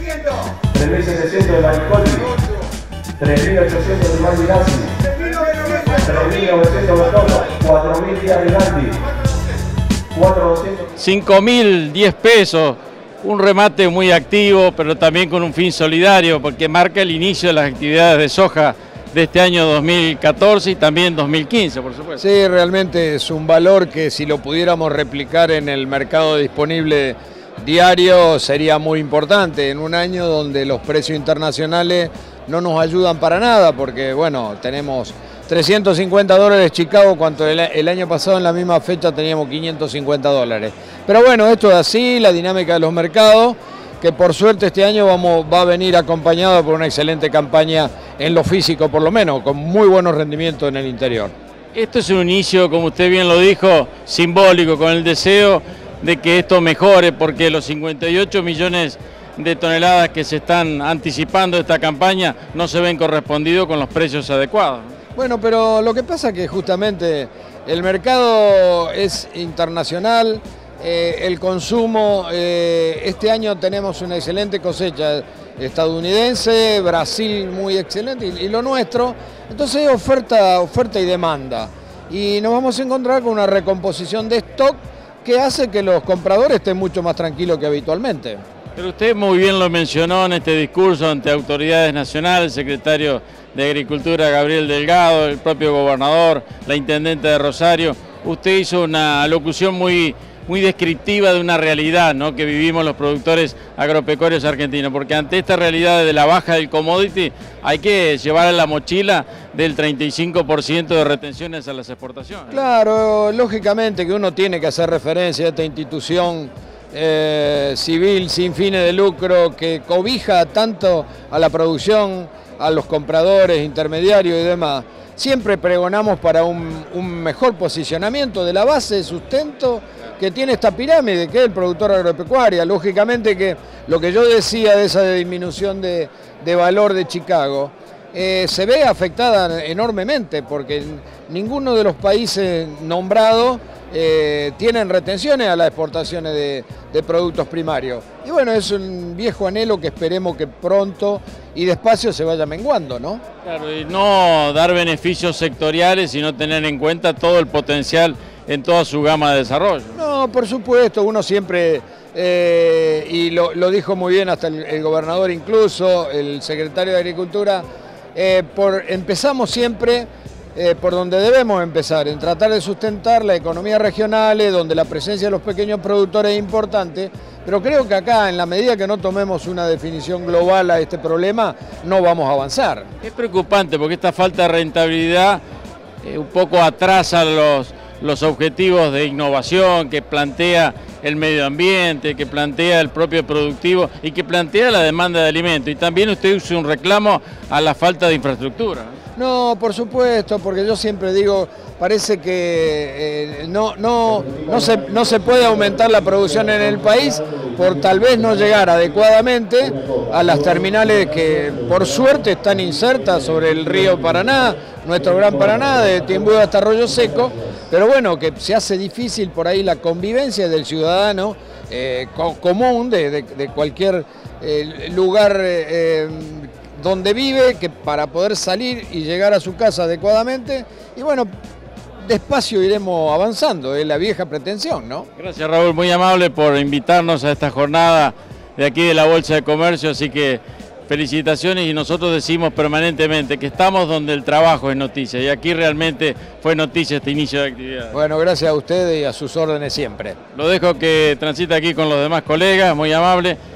3.700 de Maricoli, 3.800 de Marigazzi, 3.900 de Bototo, 4.000 días de Gandhi, 4.200. 5.000, 10 pesos, un remate muy activo, pero también con un fin solidario, porque marca el inicio de las actividades de soja de este año 2014 y también 2015, por supuesto. Sí, realmente es un valor que si lo pudiéramos replicar en el mercado disponible diario sería muy importante, en un año donde los precios internacionales no nos ayudan para nada, porque bueno, tenemos $350 Chicago, cuando el año pasado en la misma fecha teníamos $550. Pero bueno, esto es así, la dinámica de los mercados, que por suerte este año va a venir acompañado por una excelente campaña en lo físico por lo menos, con muy buenos rendimientos en el interior. Esto es un inicio, como usted bien lo dijo, simbólico, con el deseo de que esto mejore, porque los 58 millones de toneladas que se están anticipando de esta campaña no se ven correspondidos con los precios adecuados. Bueno, pero lo que pasa es que justamente el mercado es internacional, el consumo, este año tenemos una excelente cosecha estadounidense, Brasil muy excelente y lo nuestro, entonces oferta y demanda. Y nos vamos a encontrar con una recomposición de stock que hace que los compradores estén mucho más tranquilos que habitualmente. Pero usted muy bien lo mencionó en este discurso ante autoridades nacionales, el secretario de Agricultura Gabriel Delgado, el propio gobernador, la intendente de Rosario. Usted hizo una locución muy descriptiva de una realidad, ¿no?, que vivimos los productores agropecuarios argentinos, porque ante esta realidad de la baja del commodity hay que llevar en la mochila del 35% de retenciones a las exportaciones. Claro, lógicamente que uno tiene que hacer referencia a esta institución civil sin fines de lucro que cobija tanto a la producción, a los compradores, intermediarios y demás. Siempre pregonamos para un mejor posicionamiento de la base de sustento que tiene esta pirámide, que es el productor agropecuario. Lógicamente que lo que yo decía de esa disminución de valor de Chicago se ve afectada enormemente, porque ninguno de los países nombrados tienen retenciones a las exportaciones de productos primarios. Y bueno, es un viejo anhelo que esperemos que pronto y despacio se vaya menguando, ¿no? Claro, y no dar beneficios sectoriales, sino tener en cuenta todo el potencial en toda su gama de desarrollo. No, por supuesto, uno siempre, y lo dijo muy bien hasta el gobernador incluso, el secretario de Agricultura, empezamos siempre por donde debemos empezar, en tratar de sustentar la economía regional, donde la presencia de los pequeños productores es importante, pero creo que acá, en la medida que no tomemos una definición global a este problema, no vamos a avanzar. Es preocupante porque esta falta de rentabilidad un poco atrasa los objetivos de innovación que plantea el medio ambiente, que plantea el propio productivo y que plantea la demanda de alimentos. Y también usted hizo un reclamo a la falta de infraestructura. No, por supuesto, porque yo siempre digo, parece que no se puede aumentar la producción en el país por tal vez no llegar adecuadamente a las terminales que por suerte están insertas sobre el río Paraná, nuestro gran Paraná, de Timbú hasta Arroyo Seco, pero bueno, que se hace difícil por ahí la convivencia del ciudadano común de cualquier lugar donde vive, que para poder salir y llegar a su casa adecuadamente, y bueno, despacio iremos avanzando, es la vieja pretensión, ¿no? Gracias, Raúl, muy amable por invitarnos a esta jornada de aquí de la Bolsa de Comercio, así que felicitaciones, y nosotros decimos permanentemente que estamos donde el trabajo es noticia, y aquí realmente fue noticia este inicio de actividad. Bueno, gracias a ustedes y a sus órdenes siempre. Lo dejo que transite aquí con los demás colegas, muy amable.